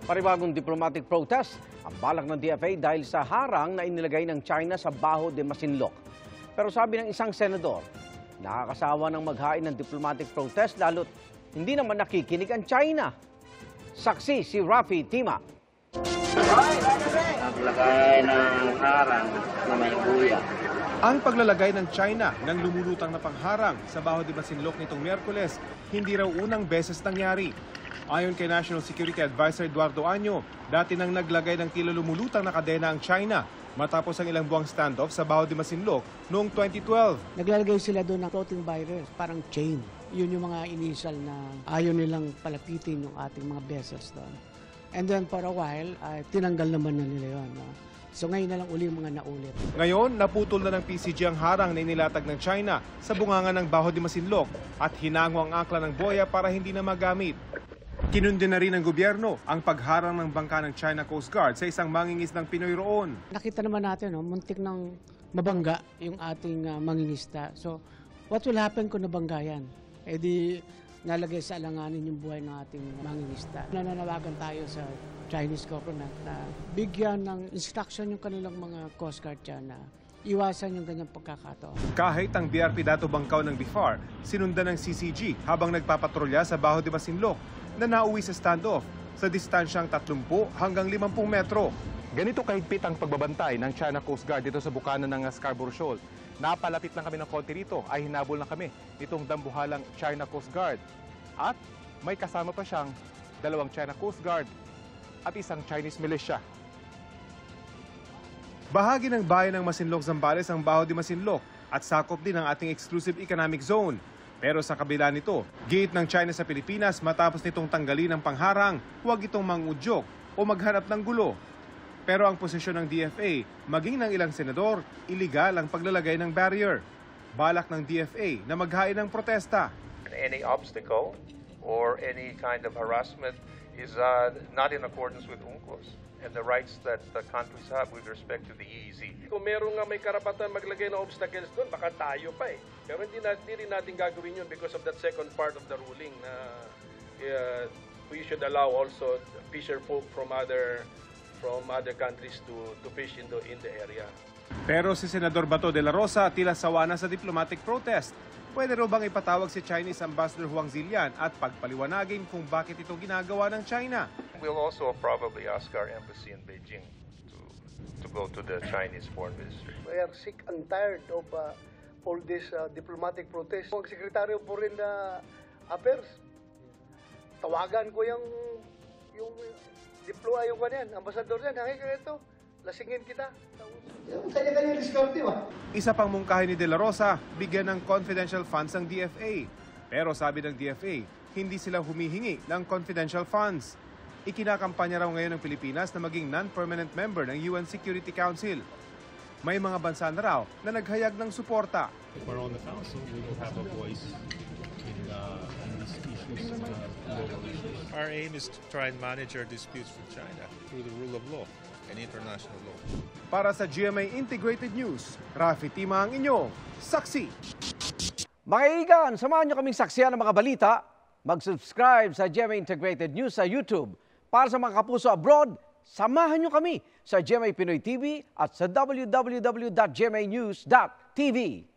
Panibagong diplomatic protest ang balak ng DFA dahil sa harang na inilagay ng China sa Baho de Masinloc. Pero sabi ng isang senador, nakakasawa ng maghain ng diplomatic protest lalo't hindi naman nakikinig ang China. Saksi si Rafi Tima. Naglagay ng harang na may buya. Ang paglalagay ng China ng lumulutang na pangharang sa Baho de Masinloc nitong Miyerkules, hindi raw unang beses nangyari. Ayon kay National Security Advisor Eduardo Año, dati nang naglagay ng tila lumulutang na kadena ang China matapos ang ilang buwang standoff sa Baho de Masinloc noong 2012. Naglalagay sila doon ng floating virus, parang chain. Yun yung mga initial na ayaw nilang palapitin yung ating mga vessels doon. And then for a while, tinanggal naman na nila yun. No? So ngayon na lang uli yung mga naulit. Ngayon, naputol na ng PCG ang harang na inilatag ng China sa bunganga ng Baho de Masinloc at hinango ang angkla ng boya para hindi na magamit. Kinundi na rin ng gobyerno ang pagharang ng bangka ng China Coast Guard sa isang mangingisdang Pinoy roon. Nakita naman natin, no, muntik ng mabangga yung ating mangingisda. So what will happen kung nabangga yan? Eh di nalagay sa alanganin yung buhay ng ating mangingisda. Nananawagan tayo sa Chinese government na bigyan ng instruction yung kanilang mga Coast Guard dyan na iwasan yung ganyang pagkakataon. Kahit ang BRP Dato Bangkaw ng BIFAR, sinundan ng CCG habang nagpapatrolya sa Baho de Masinloc na nauwi sa standoff sa distansyang 30 hanggang 50 metro. Ganito kahigpit ang pagbabantay ng China Coast Guard dito sa bukana ng Scarborough Shoal. Napalapit lang kami ng konti rito ay hinabol na kami nitong dambuhalang China Coast Guard. At may kasama pa siyang 2 China Coast Guard at isang Chinese militia. Bahagi ng bayan ng Masinloc, Zambales ang Baho de Masinloc at sakop din ang ating exclusive economic zone. Pero sa kabila nito, giit ng China sa Pilipinas matapos nitong tanggalin ang pangharang, huwag itong mangudyok o maghanap ng gulo. Pero ang posisyon ng DFA, maging ng ilang senador, iligal ang paglalagay ng barrier. Balak ng DFA na maghain ng protesta. Any obstacle or any kind of harassment is not in accordance with UNCLOS and the rights that the countries have with respect to the EEZ. Kung meron nga may karapatan maglagay ng obstacles doon, baka tayo pa eh. Pero hindi rin natin gagawin yun because of that second part of the ruling na we should allow also fisher folk from other countries to fish in the area. Pero si Senador Bato de la Rosa tila sawa na sa diplomatic protest. Pwede raw bang ipatawag si Chinese Ambassador Huang Zilian at pagpaliwanagin kung bakit ito ginagawa ng China? We'll also probably ask our embassy in Beijing to go to the Chinese Foreign Ministry. We are sick and tired of all this diplomatic protest. Ang Secretary of Foreign Affairs, tawagan ko yung diploa yung kanyan, ambassador yan, hanggang ito, lasingin kita. Kanya-kanya diskarte ba? Isa pang mungkahi ni De La Rosa, bigyan ng confidential funds ang DFA. Pero sabi ng DFA, hindi sila humihingi ng confidential funds. Ikinakampanya raw ngayon ng Pilipinas na maging non-permanent member ng UN Security Council. May mga bansa na raw na naghayag ng suporta. If we're on the council, we will have a voice in these issues, global issues. Our aim is to try and manage our disputes with China through the rule of law and international law. Para sa GMA Integrated News, Rafi Tima ang inyong saksi. Mga kaibigan, samahan niyo kaming saksiyan ng mga balita. Mag-subscribe sa GMA Integrated News sa YouTube. Para sa mga kapuso abroad, samahan niyo kami sa GMA Pinoy TV at sa www.gmanews.tv.